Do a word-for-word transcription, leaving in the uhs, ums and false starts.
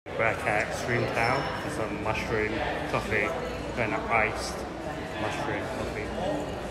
Back at Shroom Town for some mushroom coffee, and an iced mushroom coffee.